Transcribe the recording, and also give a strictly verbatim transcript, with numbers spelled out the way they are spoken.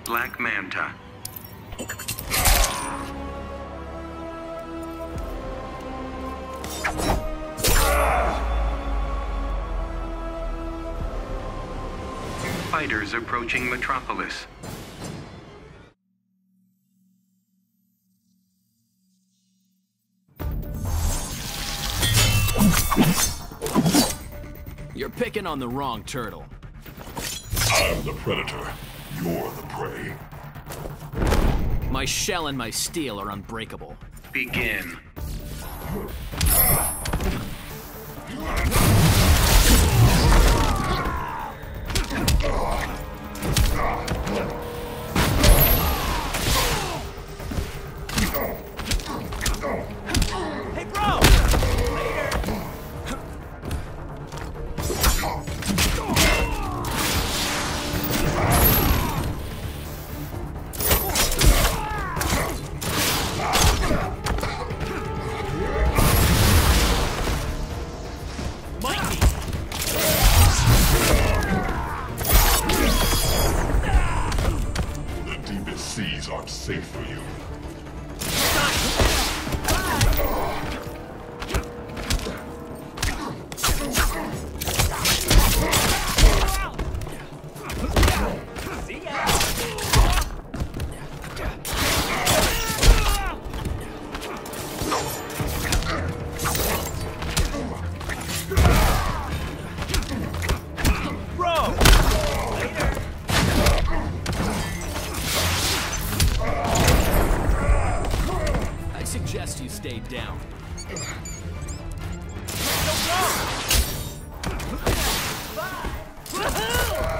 Black Manta. Fighters approaching Metropolis. You're picking on the wrong turtle. I'm the predator. You're the prey. My shell and my steel are unbreakable. Begin. Hey, bro! Seas aren't safe for you. Suggest you stay down. Don't go!